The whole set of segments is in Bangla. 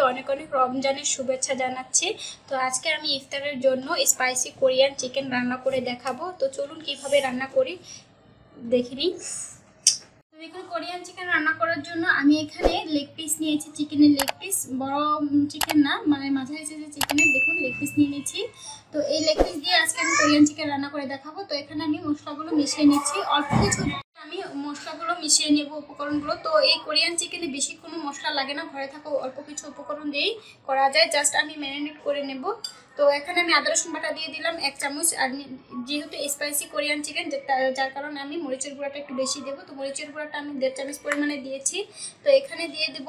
অনেক অনেক রমজানের শুভেচ্ছা জানাচ্ছি। তো আজকে আমি ইফতারের জন্য স্পাইসি কোরিয়ান চিকেন রান্না করে দেখাবো। তো চলুন কিভাবে রান্না করি দেখে নিই। তো দেখুন, কোরিয়ান চিকেন রান্না করার জন্য আমি এখানে লেগ পিস নিয়েছি, চিকেনের লেগ পিস, বড় চিকেন না, মানে মাঝারি সাইজের চিকেনের দেখুন লেগ পিস নিয়ে নিয়েছি। তো এই লেগ পিস দিয়ে আজকে আমি কোরিয়ান চিকেন রান্না করে দেখাবো। তো এখানে আমি মশলাগুলো মিশিয়ে নিচ্ছি, অল্প কিছু আমি মশলাগুলো মিশিয়ে নেব, উপকরণগুলো। তো এই কোরিয়ান চিকেনে বেশি কোনো মশলা লাগে না, ঘরে থাকা অল্প কিছু উপকরণ দিয়েই করা যায়। জাস্ট আমি ম্যারিনেট করে নেব। তো এখানে আমি আদা রসুন বাটা দিয়ে দিলাম 1 চামচ, আর যেহেতু স্পাইসি কোরিয়ান চিকেন যার কারণে আমি মরিচের গুঁড়াটা একটু বেশি দেবো। তো মরিচের গুঁড়াটা আমি 1.5 চামচ পরিমাণে দিয়েছি। তো এখানে দিয়ে দেব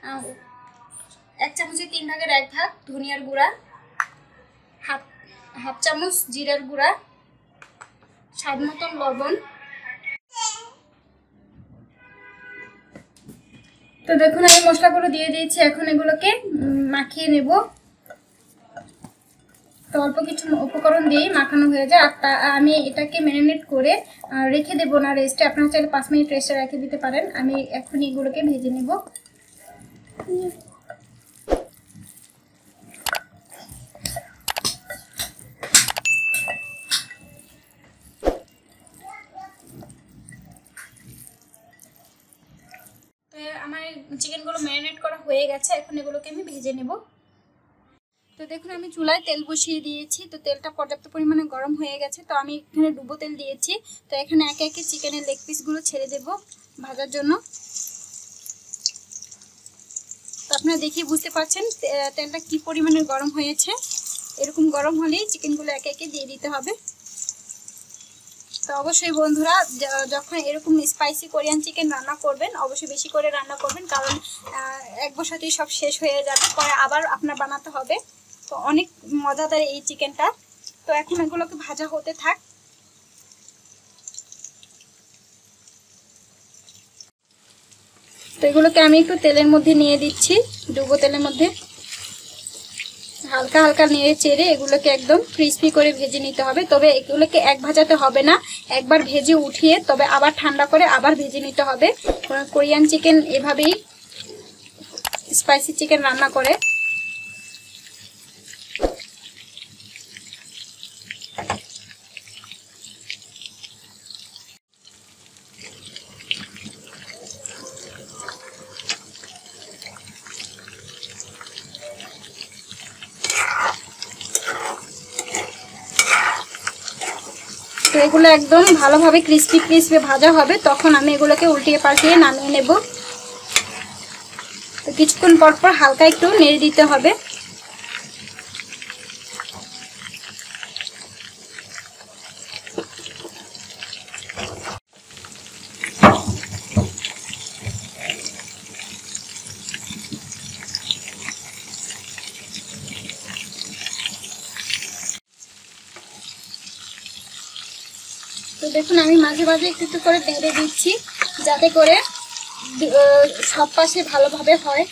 1 চামচের 3 ভাগের 1 ভাগ ধনিয়ার গুঁড়া, হাফ চামচ জিরার গুঁড়া, স্বাদ মতন লবণ। তো দেখুন আমি মশলাগুলো দিয়ে দিয়েছি, এখন এগুলোকে মাখিয়ে নেব। তো অল্প কিছু উপকরণ দিয়েই মাখানো হয়ে যায়। আর আমি এটাকে ম্যারিনেট করে রেখে দেবো না রেস্টে, আপনারা চাইলে 5 মিনিট রেস্টে রেখে দিতে পারেন। আমি এখন এগুলোকে ভেজে নেব। তো আমার চিকেনগুলো ম্যারিনেট করা হয়ে গেছে, এখন এগুলোকে আমি ভেজে নেব। তো দেখুন আমি চুলায় তেল বসিয়ে দিয়েছি। তো তেলটা পর্যাপ্ত পরিমাণে গরম হয়ে গেছে। তো আমি এখানে ডুবো তেল দিয়েছি। তো এখানে একে একে চিকেনের লেগ পিসগুলো ছেড়ে দেব ভাজার জন্য। তো আপনারা দেখে বুঝতে পারছেন তেলটা কি পরিমাণে গরম হয়েছে। এরকম গরম হলেই চিকেনগুলো একে একে দিয়ে দিতে হবে। তো অবশ্যই বন্ধুরা, যখন এরকম স্পাইসি কোরিয়ান চিকেন রান্না করবেন অবশ্যই বেশি করে রান্না করবেন, কারণ এক বসাতেই সব শেষ হয়ে যাবে, পরে আবার আপনার বানাতে হবে। তো অনেক মজাদার এই চিকেনটা। তো এখন এগুলোকে ভাজা হতে থাক। তো এগুলোকে আমি একটু তেলের মধ্যে নিয়ে দিচ্ছি, ডুবো তেলের মধ্যে হালকা হালকা নেড়ে চেড়ে এগুলোকে একদম ক্রিস্পি করে ভেজে নিতে হবে। তবে এগুলোকে এক ভাজাতে হবে না, একবার ভেজে উঠিয়ে তবে আবার ঠান্ডা করে আবার ভেজে নিতে হবে। কোরিয়ান চিকেন এভাবেই স্পাইসি চিকেন রান্না করে। তো এগুলো একদম ভালোভাবে ক্রিস্পি ক্রিস্পি ভাজা হবে, তখন আমি এগুলোকে উল্টিয়ে পাল্টিয়ে নামিয়ে নেব। তো কিছুক্ষণ পর পর হালকা একটু নেড়ে দিতে হবে। তো দেখুন আমি মাঝে মাঝে একটু একটু করে নেড়ে দিচ্ছি, যাতে করে সব পাশে ভালোভাবে হয়।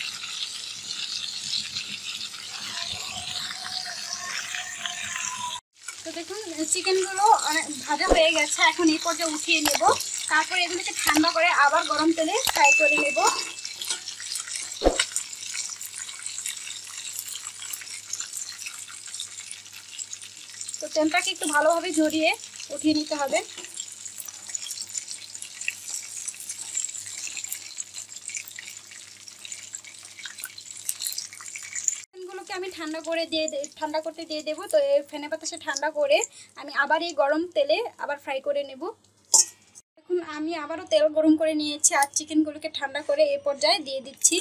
তো দেখুন চিকেনগুলো অনেক ভাজা হয়ে গেছে, এখন এই পর্যায়ে উঠিয়ে নেব। তারপরে এগুলোকে ঠান্ডা করে আবার গরম তেলে ফ্রাই করে নেব। তো তেলটাকে একটু ভালোভাবে ঝরিয়ে উঠিয়ে নিতে হবে। চিকেনগুলোকে আমি ঠান্ডা করতে দিয়ে দেবো। তো এই ফেনে বাতাসে ঠান্ডা করে আমি আবার এই গরম তেলে আবার ফ্রাই করে নেব। এখন আমি আবারও তেল গরম করে নিয়েছি, আর চিকেনগুলোকে ঠান্ডা করে এই পর্যায়ে দিয়ে দিচ্ছি।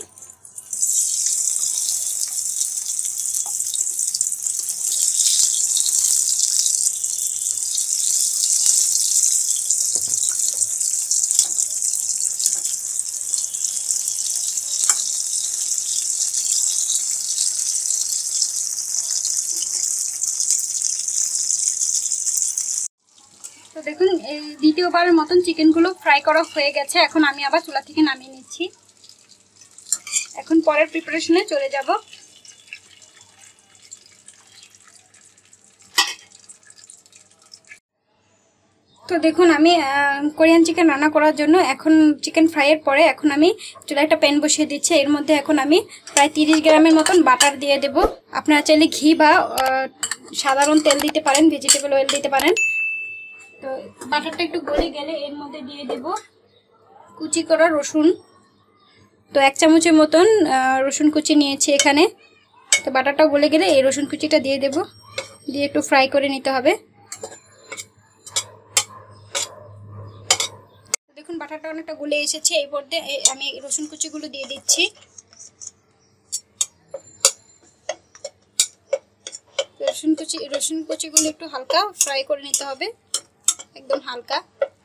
তো দেখুন এই দ্বিতীয়বারের মতন চিকেনগুলো ফ্রাই করা হয়ে গেছে। এখন আমি আবার চুলা থেকে নামিয়ে নিচ্ছি। এখন পরের প্রিপারেশনে চলে যাব। তো দেখুন আমি কোরিয়ান চিকেন রান্না করার জন্য এখন চিকেন ফ্রাইয়ের পরে এখন আমি চুলায় একটা প্যান বসিয়ে দিচ্ছি। এর মধ্যে এখন আমি প্রায় 30 গ্রামের মতন বাটার দিয়ে দেব। আপনারা চাইলে ঘি বা সাধারণ তেল দিতে পারেন, ভেজিটেবল অয়েল দিতে পারেন। তো বাটারটা একটু গলে গেলে এর মধ্যে দিয়ে দেব কুচি করা রসুন। তো 1 চামচের মতন রসুন কুচি নিয়েছি এখানে। তো বাটারটা গলে গেলে এই রসুন কুচিটা দিয়ে দেব, দিয়ে একটু ফ্রাই করে নিতে হবে। দেখুন বাটারটা অনেকটা গলে এসেছে। এই পর্যায়ে আমি রসুন কুচিগুলো দিয়ে দিচ্ছি। রসুন কুচিগুলো একটু হালকা ফ্রাই করে নিতে হবে, একদম হালকা।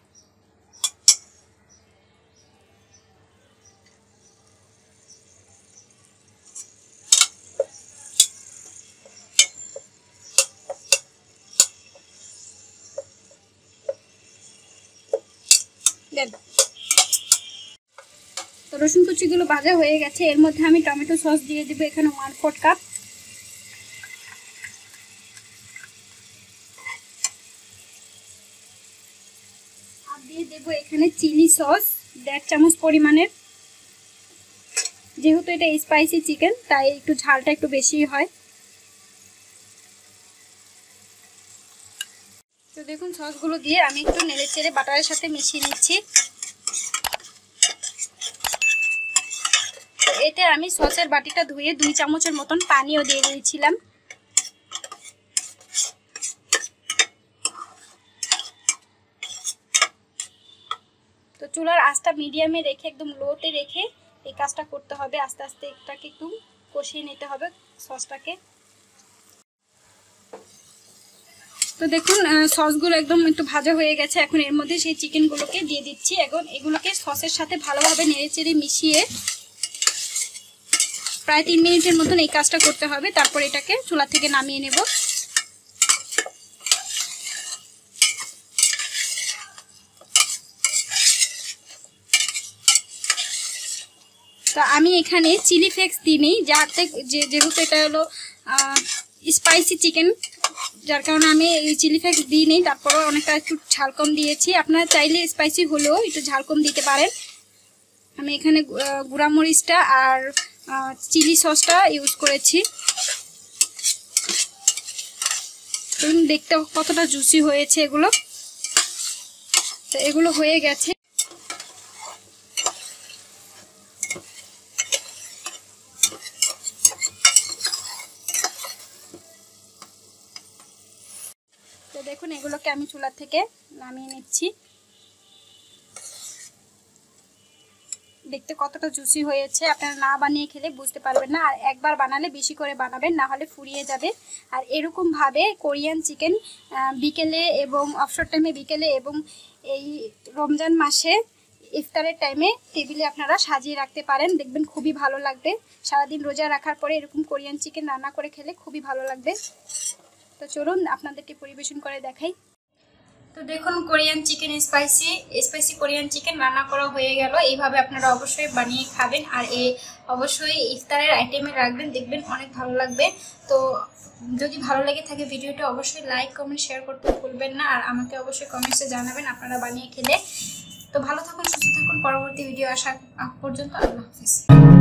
তো রসুন কুচিগুলো ভাজা হয়ে গেছে। এর মধ্যে আমি টমেটো সস দিয়ে দেবো এখানে 1/4 কাপ। আর দিয়ে দেবো এখানে চিলি সস 1.5 চামচ পরিমাণের। যেহেতু এটা স্পাইসি চিকেন তাই একটু ঝালটা একটু বেশি হয়। তো দেখুন সসগুলো দিয়ে আমি একটু নেড়েচেড়ে বাটারের সাথে মিশিয়ে নিচ্ছি। এতে আমি সসের বাটিটা ধুয়ে 2 চামচের মতন পানিও দিয়ে দিয়েছিলাম। তো চুলার আঁচটা মিডিয়ামে রেখে একদম লোতে রেখে এই কাজটা করতে হবে। আস্তে আস্তে এটাকে একটু কষিয়ে নিতে হবে সসটাকে। তো দেখুন সসগুলো একদম একটু ভাজা হয়ে গেছে। এখন এর মধ্যে সেই চিকেনগুলোকে দিয়ে দিচ্ছি। এখন এগুলোকে সসের সাথে ভালোভাবে নেড়েচেড়ে মিশিয়ে প্রায় 3 মিনিটের মতন এই কাজটা করতে হবে। তারপর এটাকে চুলা থেকে নামিয়ে নেব। তো আমি এখানে চিলি ফ্লেক্স দিইনি, যেহেতু এটা হলো স্পাইসি চিকেন, যার কারণে আমি এই চিলি ফ্লেক্স দিইনি। তারপরও অনেকটা একটু ঝাল কম দিয়েছি। আপনারা চাইলে স্পাইসি হলেও একটু ঝাল কম দিতে পারেন। আমি এখানে গুঁড়ামরিচটা আর চিলি সসটা ইউজ করেছি। দেখতে কতটা জুসি হয়েছে এগুলো। তো এগুলো হয়ে গেছে। তো দেখুন এগুলোকে আমি চুলা থেকে নামিয়ে নিচ্ছি। দেখতে কতটা জুসি হয়েছে, আপনারা না বানিয়ে খেলে বুঝতে পারবেন না। আর একবার বানালে বেশি করে বানাবেন, না হলে ফুরিয়ে যাবে। আর এরকমভাবে কোরিয়ান চিকেন বিকেলে এবং অবসর টাইমে বিকেলে এবং এই রমজান মাসে ইফতারের টাইমে টেবিলে আপনারা সাজিয়ে রাখতে পারেন। দেখবেন খুবই ভালো লাগবে। সারাদিন রোজা রাখার পরে এরকম কোরিয়ান চিকেন রান্না করে খেলে খুবই ভালো লাগবে। তো চলুন আপনাদেরকে পরিবেশন করে দেখাই। তো দেখুন Korean chicken spicy Korean chicken রান্না করা হয়ে গেল। এইভাবে আপনারা অবশ্যই বানিয়ে খাবেন আর অবশ্যই ইফতারের আইটেমে রাখবেন, দেখবেন অনেক ভালো লাগবে। তো যদি ভালো লেগে থাকে ভিডিওটা অবশ্যই লাইক কমেন্ট শেয়ার করতে ভুলবেন না। আর আমাকে অবশ্যই কমেন্টসে জানাবেন আপনারা বানিয়ে খেলে। তো ভালো থাকুন, সুস্থ থাকুন। পরবর্তী ভিডিও আসা পর্যন্ত আল্লাহ হাফেজ।